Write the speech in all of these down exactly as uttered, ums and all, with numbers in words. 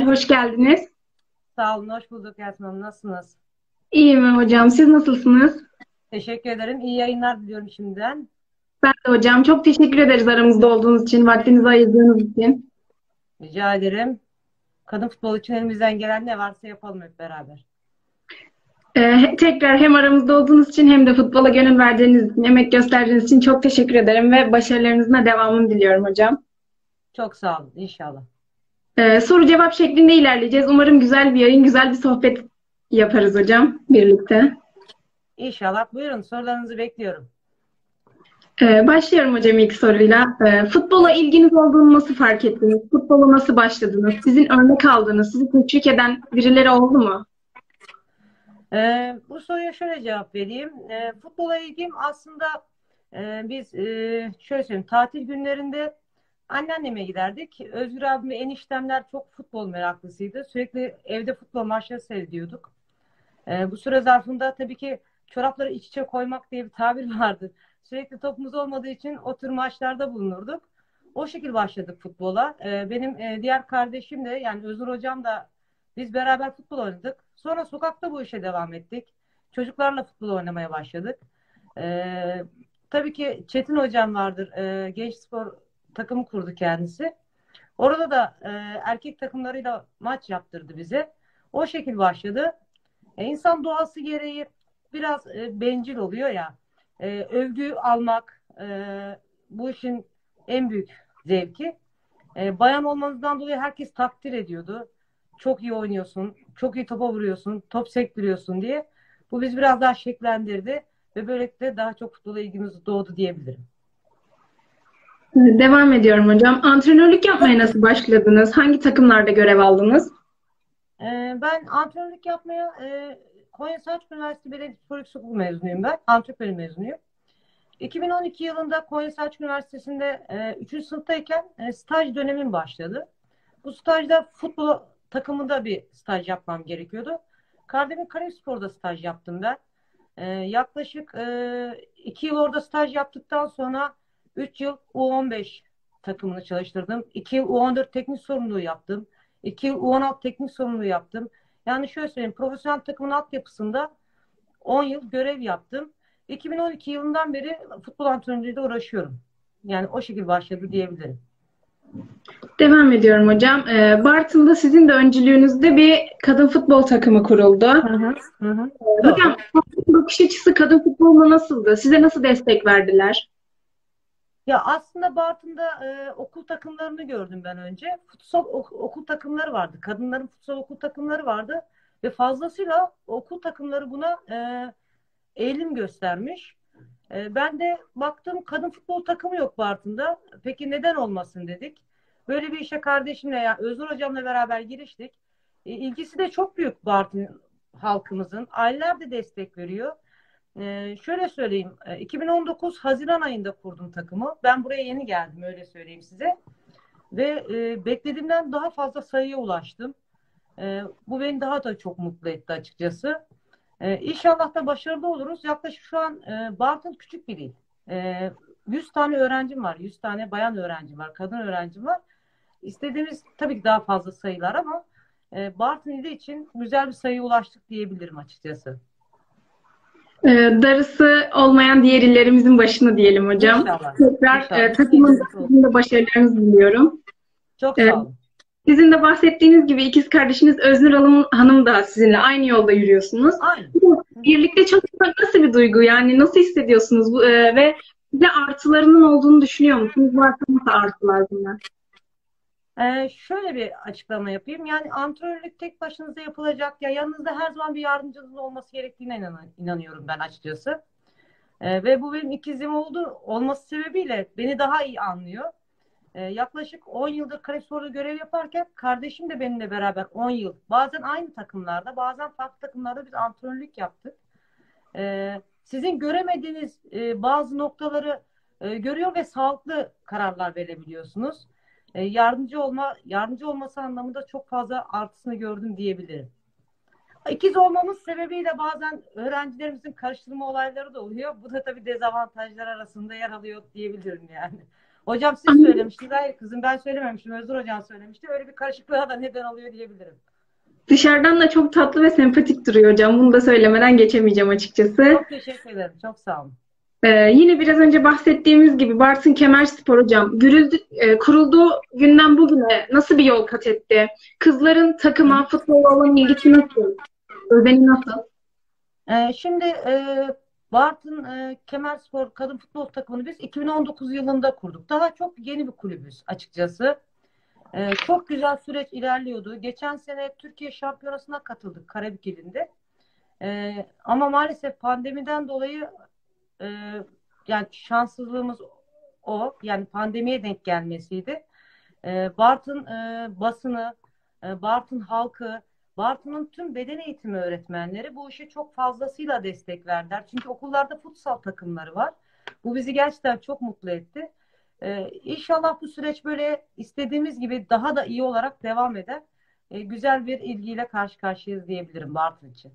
hoş geldiniz. Sağ olun, hoş bulduk Yasmin Hanım. Nasılsınız? İyiyim hocam, siz nasılsınız? Teşekkür ederim. İyi yayınlar diliyorum şimdiden. Ben de hocam, çok teşekkür ederiz aramızda olduğunuz için, vaktinizi ayırdığınız için. Rica ederim. Kadın futbolu için elimizden gelen ne varsa yapalım hep beraber. Ee, tekrar hem aramızda olduğunuz için hem de futbola gönül verdiğiniz için, emek gösterdiğiniz için çok teşekkür ederim ve başarılarınızın da devamını diliyorum hocam. Çok sağ olun, inşallah. Ee, soru cevap şeklinde ilerleyeceğiz. Umarım güzel bir yayın, güzel bir sohbet yaparız hocam birlikte. İnşallah. Buyurun, sorularınızı bekliyorum. Ee, başlıyorum hocam ilk soruyla. Ee, futbola ilginiz olduğunu nasıl fark ettiniz? Futbola nasıl başladınız? Sizin örnek aldığınız, sizi teşvik eden birileri oldu mu? Ee, bu soruya şöyle cevap vereyim. Ee, futbola ilgim aslında e, biz e, şöyle söyleyeyim, tatil günlerinde anneanneme giderdik. Özgür abim ve eniştemler çok futbol meraklısıydı. Sürekli evde futbol maçları seyrediyorduk. Ee, bu süre zarfında tabii ki çorapları iç içe koymak diye bir tabir vardı. Sürekli topumuz olmadığı için o tür maçlarda bulunurduk. O şekilde başladık futbola. Ee, benim e, diğer kardeşim de yani Özgür hocam da biz beraber futbol oynadık. Sonra sokakta bu işe devam ettik. Çocuklarla futbol oynamaya başladık. Ee, tabii ki Çetin hocam vardır. Ee, genç spor takımı kurdu kendisi. Orada da e, erkek takımlarıyla maç yaptırdı bize. O şekil başladı. E, insan doğası gereği biraz e, bencil oluyor ya. E, övgü almak e, bu işin en büyük zevki. E, bayan olmanızdan dolayı herkes takdir ediyordu. Çok iyi oynuyorsun, çok iyi topa vuruyorsun, top sektiriyorsun diye. Bu bizi biraz daha şekillendirdi ve böylelikle daha çok futbola ilgimiz doğdu diyebilirim. Devam ediyorum hocam. Antrenörlük yapmaya nasıl başladınız? Hangi takımlarda görev aldınız? E, ben antrenörlük yapmaya e, Konya Selçuk Üniversitesi Belediyespor Yüksekokulu mezunuyum ben. Antrenör mezunuyum. iki bin on iki yılında Konya Selçuk Üniversitesi'nde e, üçüncü sınıftayken e, staj dönemim başladı. Bu stajda futbol takımında bir staj yapmam gerekiyordu. Kardemir Karayipspor'da staj yaptım ben. E, yaklaşık e, iki yıl orada staj yaptıktan sonra üç yıl U on beş takımını çalıştırdım. iki yıl U on dört teknik sorumluluğu yaptım. iki yıl U on altı teknik sorumluluğu yaptım. Yani şöyle söyleyeyim, profesyonel takımın altyapısında on yıl görev yaptım. iki bin on iki yılından beri futbol antrenörlüğüyle uğraşıyorum. Yani o şekilde başladı diyebilirim. Devam ediyorum hocam. Ee, Bartın'da sizin de öncülüğünüzde bir kadın futbol takımı kuruldu. Hı hı. Hı hı. Ee, hocam, Doğru. bakış açısı kadın futboluna nasıldı? Size nasıl destek verdiler? Ya aslında Bartın'da e, okul takımlarını gördüm ben önce. Futsal ok- okul takımları vardı. Kadınların futsal okul takımları vardı. Ve fazlasıyla okul takımları buna e, eğilim göstermiş. E, ben de baktım kadın futbol takımı yok Bartın'da. Peki neden olmasın dedik. Böyle bir işe kardeşimle ya Özgür hocamla beraber giriştik. E, ilgisi de çok büyük Bartın halkımızın. Aileler de destek veriyor. E, şöyle söyleyeyim. E, iki bin on dokuz Haziran ayında kurdum takımı. Ben buraya yeni geldim öyle söyleyeyim size. Ve e, beklediğimden daha fazla sayıya ulaştım. E, bu beni daha da çok mutlu etti açıkçası. Ee, İnşallah da başarılı oluruz. Yaklaşık şu an e, Bartın küçük bir il. E, yüz tane öğrencim var. yüz tane bayan öğrencim var. Kadın öğrencim var. İstediğimiz tabii ki daha fazla sayılar ama e, Bartın ili için güzel bir sayıya ulaştık diyebilirim açıkçası. Ee, darısı olmayan diğer illerimizin başına diyelim hocam. İnşallah. Tekrar e, İnşallah. takımın da İstediğiniz olsun. sizin de başarılarınızı diliyorum. Çok Ee, sağ olun. Sizin de bahsettiğiniz gibi ikiz kardeşiniz Öznur Hanım, Hanım da sizinle aynı yolda yürüyorsunuz. Aynı. Hı hı. Birlikte çalışmak nasıl bir duygu? Yani nasıl hissediyorsunuz bu, e, ve size artılarının olduğunu düşünüyor musunuz? Varsa nasıl artılar bunlar? Ee, şöyle bir açıklama yapayım. Yani antrenörlük tek başınıza yapılacak ya yanınızda her zaman bir yardımcınız olması gerektiğine inan- inanıyorum ben açıkçası. Ee, ve bu benim ikizim oldu olması sebebiyle beni daha iyi anlıyor. Ee, yaklaşık on yıldır Kayseri'de görev yaparken kardeşim de benimle beraber on yıl. Bazen aynı takımlarda, bazen farklı takımlarda biz antrenörlük yaptık. Ee, sizin göremediğiniz e, bazı noktaları e, görüyor ve sağlıklı kararlar verebiliyorsunuz. E, yardımcı olma, yardımcı olması anlamında çok fazla artısını gördüm diyebilirim. İkiz olmamız sebebiyle bazen öğrencilerimizin karıştırma olayları da oluyor. Bu da tabii dezavantajlar arasında yer alıyor diyebilirim yani. Hocam siz Ama söylemiştiniz. Hayır kızım ben söylememiştim. Özgür hocam söylemişti. Öyle bir karışıklığa da neden oluyor diyebilirim. dışarıdan da çok tatlı ve sempatik duruyor hocam. Bunu da söylemeden geçemeyeceğim açıkçası. Çok teşekkür ederim. Çok sağ olun. Ee, yine biraz önce bahsettiğimiz gibi Bartın Kemerspor hocam görüldü, e, kurulduğu günden bugüne nasıl bir yol kat etti? Kızların takıma, futbola olan ilgisi nasıl? Özeni nasıl? Ee, şimdi e, Bartın e, Kemerspor Kadın Futbol takımını biz iki bin on dokuz yılında kurduk. Daha çok yeni bir kulübüz açıkçası. Ee, çok güzel süreç ilerliyordu. Geçen sene Türkiye Şampiyonası'na katıldık Karabük ilinde. Ee, ama maalesef pandemiden dolayı e, yani şanssızlığımız o. Yani pandemiye denk gelmesiydi. Ee, Bartın e, basını, e, Bartın halkı, Bartın'ın tüm beden eğitimi öğretmenleri bu işe çok fazlasıyla destek verdiler. Çünkü okullarda futsal takımları var. Bu bizi gerçekten çok mutlu etti. Ee, İnşallah bu süreç böyle istediğimiz gibi daha da iyi olarak devam eder. Ee, güzel bir ilgiyle karşı karşıyayız diyebilirim Bartın için.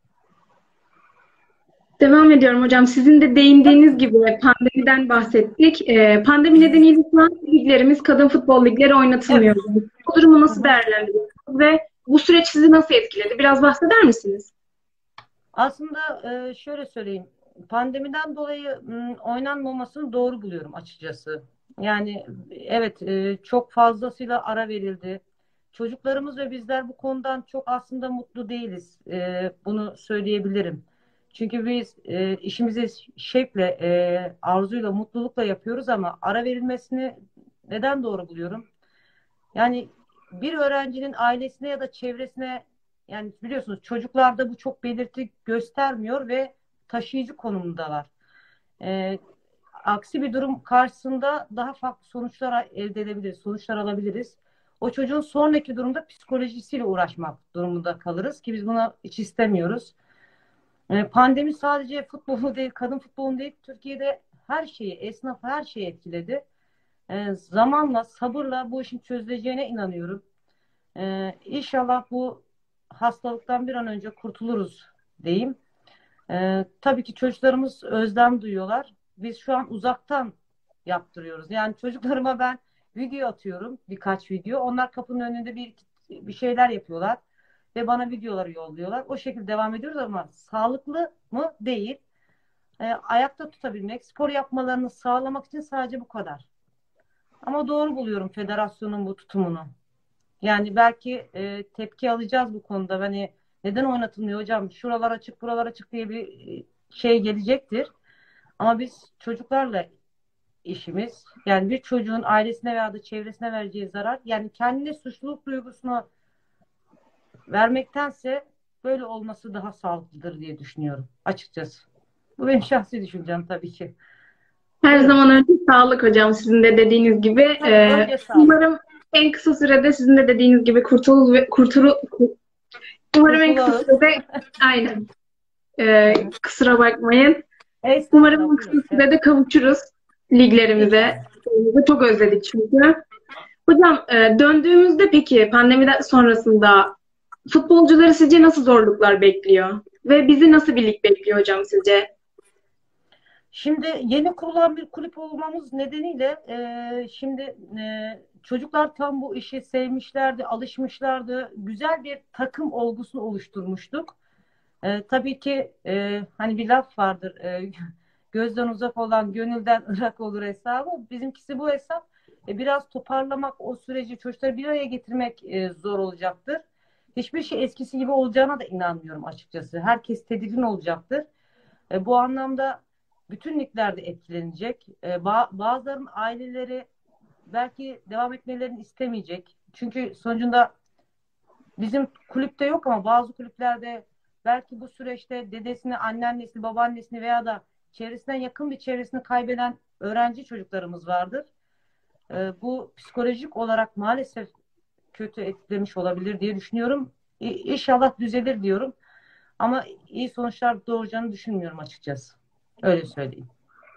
Devam ediyorum hocam. Sizin de değindiğiniz gibi pandemiden bahsettik. Ee, pandemi nedeniyle şu an liglerimiz, kadın futbol ligleri Evet. oynatılmıyor. Bu durumu Hı nasıl hı. değerlendiriyorsunuz ve bu süreç sizi nasıl etkiledi? Biraz bahseder misiniz? Aslında e, şöyle söyleyeyim. Pandemiden dolayı m, oynanmamasını doğru buluyorum açıkçası. Yani evet e, çok fazlasıyla ara verildi. Çocuklarımız ve bizler bu konudan çok aslında mutlu değiliz. E, bunu söyleyebilirim. Çünkü biz e, işimizi şevkle, e, arzuyla, mutlulukla yapıyoruz ama ara verilmesini neden doğru buluyorum? Yani bir öğrencinin ailesine ya da çevresine yani biliyorsunuz çocuklarda bu çok belirti göstermiyor ve taşıyıcı konumundalar. Ee, Aksi bir durum karşısında daha farklı sonuçlar elde edebiliriz, sonuçlar alabiliriz. O çocuğun sonraki durumda psikolojisiyle uğraşmak durumunda kalırız ki biz bunu hiç istemiyoruz. Ee, pandemi sadece futbolu değil, kadın futbolunu değil, Türkiye'de her şeyi, esnaf her şeyi etkiledi. Ee, zamanla, sabırla bu işin çözüleceğine inanıyorum. Ee, İnşallah bu hastalıktan bir an önce kurtuluruz diyeyim. Ee, tabii ki çocuklarımız özlem duyuyorlar. Biz şu an uzaktan yaptırıyoruz. Yani çocuklarıma ben video atıyorum, birkaç video. Onlar kapının önünde bir bir şeyler yapıyorlar ve bana videoları yolluyorlar. O şekilde devam ediyoruz ama sağlıklı mı? Değil. Ee, ayakta tutabilmek, spor yapmalarını sağlamak için sadece bu kadar. Ama doğru buluyorum federasyonun bu tutumunu. Yani belki e, tepki alacağız bu konuda. Hani neden oynatılmıyor hocam? Şuralar açık, buralar açık diye bir e, şey gelecektir. Ama biz çocuklarla işimiz. Yani bir çocuğun ailesine veya da çevresine vereceği zarar. Yani kendine suçluluk duygusunu vermektense böyle olması daha sağlıklıdır diye düşünüyorum açıkçası. Bu benim şahsi düşüncem tabii ki. Her Buyurun. zaman önce sağlık hocam. Sizin de dediğiniz gibi. Tabii Ee, önce sağlık. umarım en kısa sürede sizin de dediğiniz gibi kurtulur ve kurtulu, umarım en kısa Kurtulalım. sürede aynen. Ee, kusura bakmayın. Umarım Estağfurullah en kısa buyurun. Evet. sürede kavuşuruz liglerimize. İnşallah. Liglerimizi çok özledik çünkü. Hocam e, döndüğümüzde peki pandemiden sonrasında futbolcuları sizce nasıl zorluklar bekliyor? Ve bizi nasıl bir lig bekliyor hocam sizce? Şimdi yeni kurulan bir kulüp olmamız nedeniyle e, şimdi e, çocuklar tam bu işi sevmişlerdi, alışmışlardı. Güzel bir takım olgusunu oluşturmuştuk. E, tabii ki e, hani bir laf vardır. E, gözden uzak olan gönülden ırak olur hesabı. Bizimkisi bu hesap. E, biraz toparlamak, o süreci çocukları bir araya getirmek e, zor olacaktır. Hiçbir şey eskisi gibi olacağına da inanmıyorum açıkçası. Herkes tedirgin olacaktır. E, bu anlamda bütün ligler de etkilenecek. E, ba- bazılarının aileleri belki devam etmelerini istemeyecek. Çünkü sonucunda bizim kulüpte yok ama bazı kulüplerde belki bu süreçte dedesini, anneannesini, babaannesini veya da çevresinden yakın bir çevresini kaybeden öğrenci çocuklarımız vardır. E, bu psikolojik olarak maalesef kötü etkilemiş olabilir diye düşünüyorum. İ- İnşallah düzelir diyorum. Ama iyi sonuçlar doğuracağını düşünmüyorum açıkçası. Öyle söyleyeyim.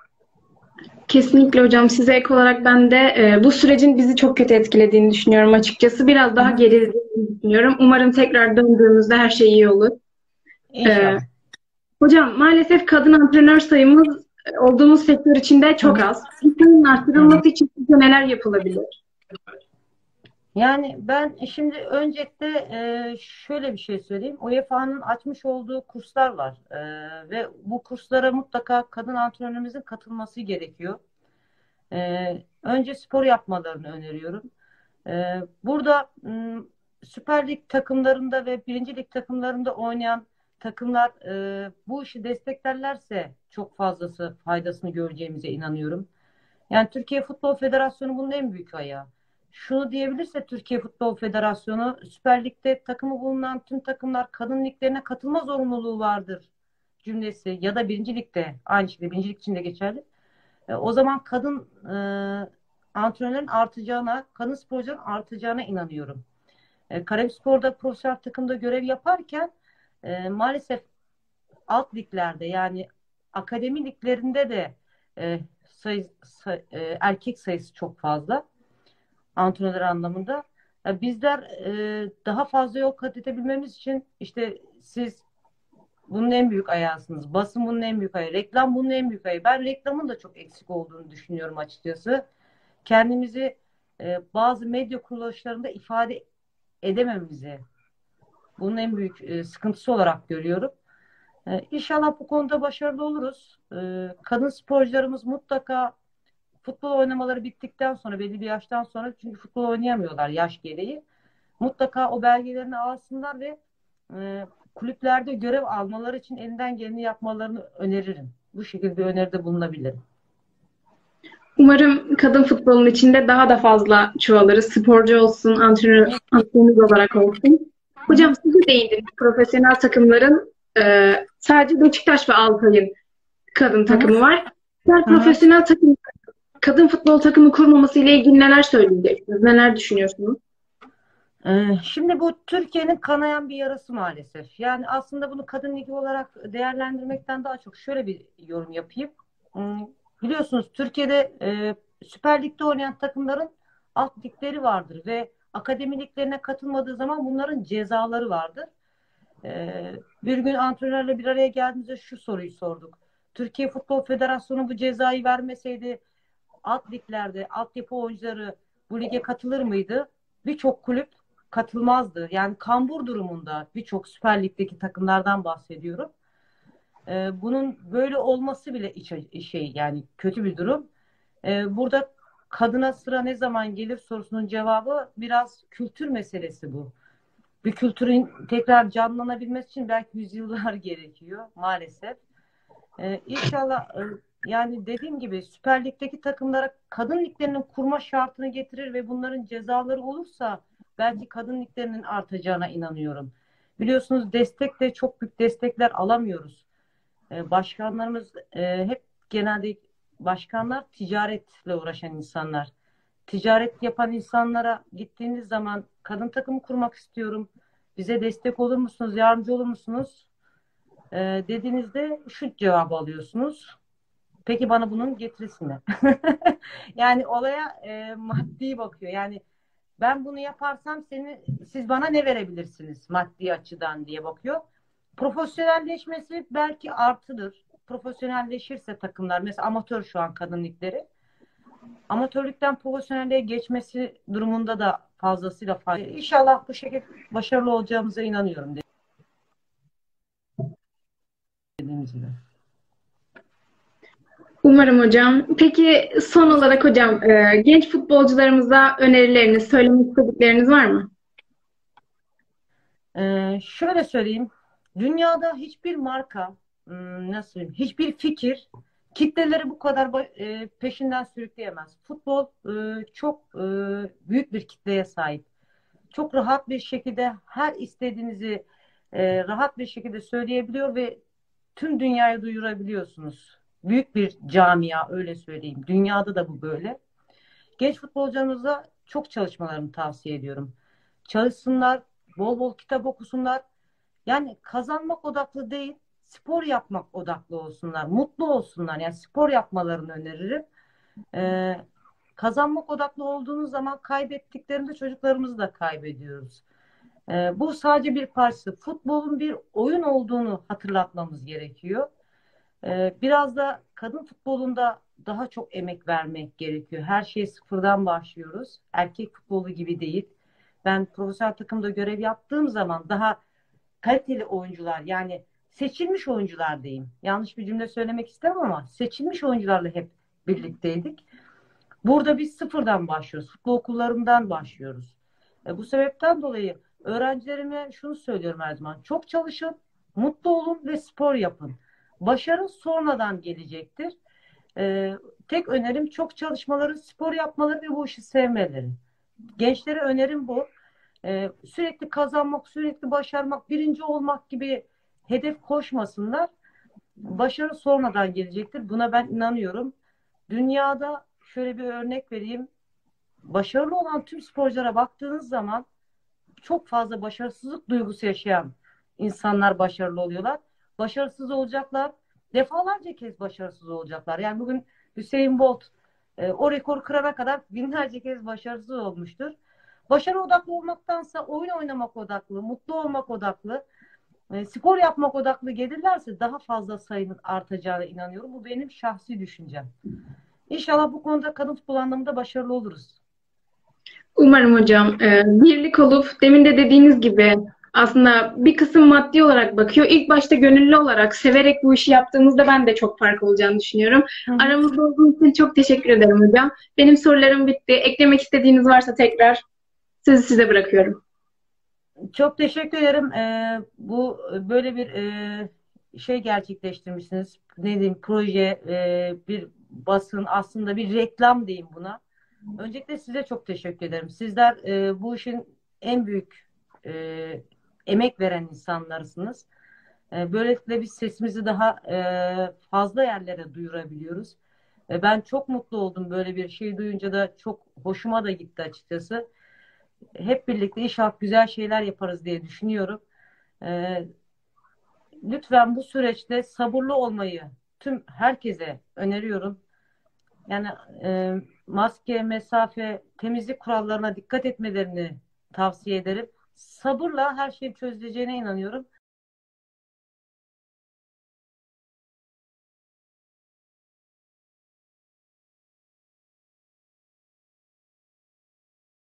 Kesinlikle hocam. Size ek olarak ben de e, bu sürecin bizi çok kötü etkilediğini düşünüyorum açıkçası. Biraz Hı daha hı. gerildiğini düşünüyorum. Umarım tekrar döndüğümüzde her şey iyi olur. E, İnşallah. Hocam maalesef kadın antrenör sayımız olduğumuz sektör içinde çok az. Bu sayının arttırılması için sizce neler yapılabilir? Yani ben şimdi öncelikle e, şöyle bir şey söyleyeyim. U E F A'nın açmış olduğu kurslar var. E, ve bu kurslara mutlaka kadın antrenörümüzün katılması gerekiyor. E, önce spor yapmalarını öneriyorum. E, burada m, Süper Lig takımlarında ve Birinci Lig takımlarında oynayan takımlar e, bu işi desteklerlerse çok fazlası faydasını göreceğimize inanıyorum. Yani Türkiye Futbol Federasyonu bunun en büyük ayağı. Şunu diyebilirse Türkiye Futbol Federasyonu Süper Lig'de takımı bulunan tüm takımlar kadın liglerine katılma zorunluluğu vardır cümlesi ya da Birinci Lig'de aynı şekilde Birinci Lig için de geçerli. E, o zaman kadın e, antrenörlerin artacağına, kadın sporcuların artacağına inanıyorum. E, Karabükspor'da profesyonel takımda görev yaparken e, maalesef alt liglerde yani akademi liglerinde de e, sayı, say- e, erkek sayısı çok fazla antrenör anlamında. Ya bizler e, daha fazla yol kat edebilmemiz için işte siz bunun en büyük ayağısınız. Basın bunun en büyük ayağı. Reklam bunun en büyük ayağı. Ben reklamın da çok eksik olduğunu düşünüyorum açıkçası. Kendimizi e, bazı medya kuruluşlarında ifade edememizi bunun en büyük e, sıkıntısı olarak görüyorum. E, İnşallah bu konuda başarılı oluruz. E, kadın sporcularımız mutlaka futbol oynamaları bittikten sonra belli bir yaştan sonra çünkü futbol oynayamıyorlar yaş gereği. Mutlaka o belgelerini alsınlar ve e, kulüplerde görev almaları için elinden geleni yapmalarını öneririm. Bu şekilde bir öneride bulunabilirim. Umarım kadın futbolun içinde daha da fazla çoğalırız. Sporcu olsun, antrenör, antrenör olarak olsun. Hı hı. Hocam siz de değindiniz. Profesyonel takımların e, sadece Beşiktaş ve Altay'ın kadın Hı hı. takımı var. Diğer Hı hı. profesyonel takım, kadın futbol takımı kurmaması ile ilgili neler söyleyeceksiniz? Neler düşünüyorsunuz? Ee, Şimdi bu Türkiye'nin kanayan bir yarası maalesef. Yani aslında bunu kadın ligi olarak değerlendirmekten daha çok şöyle bir yorum yapayım. Hmm, Biliyorsunuz Türkiye'de e, Süper Lig'de oynayan takımların alt ligleri vardır ve akademi liglerine katılmadığı zaman bunların cezaları vardır. Ee, Bir gün antrenörle bir araya geldiğimizde şu soruyu sorduk. Türkiye Futbol Federasyonu bu cezayı vermeseydi alt liglerde altyapı oyuncuları bu lige katılır mıydı? Birçok kulüp katılmazdı. Yani kambur durumunda birçok Süper Lig'deki takımlardan bahsediyorum. Ee, bunun böyle olması bile iç, şey yani kötü bir durum. Ee, burada kadına sıra ne zaman gelir sorusunun cevabı biraz kültür meselesi bu. Bir kültürün tekrar canlanabilmesi için belki yüzyıllar gerekiyor maalesef. Ee, İnşallah e, yani dediğim gibi Süper Lig'deki takımlara kadın liglerinin kurma şartını getirir ve bunların cezaları olursa belki kadın liglerinin artacağına inanıyorum. Biliyorsunuz destek de çok büyük destekler alamıyoruz. Ee, başkanlarımız e, hep genelde başkanlar ticaretle uğraşan insanlar. Ticaret yapan insanlara gittiğiniz zaman kadın takımı kurmak istiyorum. Bize destek olur musunuz, yardımcı olur musunuz? Ee, dediğinizde şu cevabı alıyorsunuz. Peki bana bunun getirisini. Yani olaya e, maddi bakıyor. Yani ben bunu yaparsam seni, siz bana ne verebilirsiniz maddi açıdan diye bakıyor. Profesyonelleşmesi belki artıdır. Profesyonelleşirse takımlar, mesela amatör şu an kadın ligleri. Amatörlükten profesyonelliğe geçmesi durumunda da fazlasıyla fayda. İnşallah bu şekilde başarılı olacağımıza inanıyorum dediğimiz gibi. Umarım hocam. Peki son olarak hocam, e, genç futbolcularımıza önerileriniz, söylemek istedikleriniz var mı? Ee, şöyle söyleyeyim. Dünyada hiçbir marka, hmm, nasıl söyleyeyim, hiçbir fikir kitleleri bu kadar ba- e, peşinden sürükleyemez. Futbol e, çok e, büyük bir kitleye sahip. Çok rahat bir şekilde her istediğinizi e, rahat bir şekilde söyleyebiliyor ve tüm dünyaya duyurabiliyorsunuz. Büyük bir camia öyle söyleyeyim. Dünyada da bu böyle. Genç futbolcularımıza çok çalışmalarını tavsiye ediyorum. Çalışsınlar, bol bol kitap okusunlar. Yani kazanmak odaklı değil, spor yapmak odaklı olsunlar, mutlu olsunlar. Yani spor yapmalarını öneririm. Ee, Kazanmak odaklı olduğunuz zaman kaybettiklerinde çocuklarımızı da kaybediyoruz. Ee, bu sadece bir parçası. Futbolun bir oyun olduğunu hatırlatmamız gerekiyor. Ee, biraz da kadın futbolunda daha çok emek vermek gerekiyor. Her şeye sıfırdan başlıyoruz. Erkek futbolu gibi değil. Ben profesyonel takımda görev yaptığım zaman daha kaliteli oyuncular, yani seçilmiş oyuncular diyeyim. Yanlış bir cümle söylemek istemem ama seçilmiş oyuncularla hep birlikteydik. Burada biz sıfırdan başlıyoruz. Futbol okullarından başlıyoruz. E, bu sebepten dolayı öğrencilerime şunu söylüyorum her zaman. Çok çalışın, mutlu olun ve spor yapın. Başarı sonradan gelecektir. E, tek önerim çok çalışmaları, spor yapmaları ve bu işi sevmeleri. Gençlere önerim bu. E, sürekli kazanmak, sürekli başarmak, birinci olmak gibi hedef koşmasınlar. Başarı sonradan gelecektir. Buna ben inanıyorum. Dünyada şöyle bir örnek vereyim. Başarılı olan tüm sporculara baktığınız zaman çok fazla başarısızlık duygusu yaşayan insanlar başarılı oluyorlar. Başarısız olacaklar. Defalarca kez başarısız olacaklar. Yani bugün Hüseyin Bolt e, o rekoru kırana kadar binlerce kez başarısız olmuştur. Başarı odaklı olmaktansa oyun oynamak odaklı, mutlu olmak odaklı, e, spor yapmak odaklı gelirlerse daha fazla sayının artacağına inanıyorum. Bu benim şahsi düşüncem. İnşallah bu konuda kadın futbol anlamında başarılı oluruz. Umarım hocam. Ee, birlik olup demin de dediğiniz gibi aslında bir kısım maddi olarak bakıyor. İlk başta gönüllü olarak severek bu işi yaptığımızda ben de çok fark olacağını düşünüyorum. Hı hı. Aramızda olduğunuz için çok teşekkür ederim hocam. Benim sorularım bitti. Eklemek istediğiniz varsa tekrar sözü size bırakıyorum. Çok teşekkür ederim. Ee, bu böyle bir e, şey gerçekleştirmişsiniz. Ne diyeyim, proje, e, bir basın, aslında bir reklam diyeyim buna. Öncelikle size çok teşekkür ederim. Sizler e, bu işin en büyük e, emek veren insanlarsınız. E, böylelikle biz sesimizi daha e, fazla yerlere duyurabiliyoruz. E, ben çok mutlu oldum, böyle bir şey duyunca da çok hoşuma da gitti açıkçası. Hep birlikte inşallah güzel şeyler yaparız diye düşünüyorum. Ee, lütfen bu süreçte sabırlı olmayı tüm herkese öneriyorum. Yani e, maske, mesafe, temizlik kurallarına dikkat etmelerini tavsiye ederim. Sabırla her şeyin çözüleceğine inanıyorum.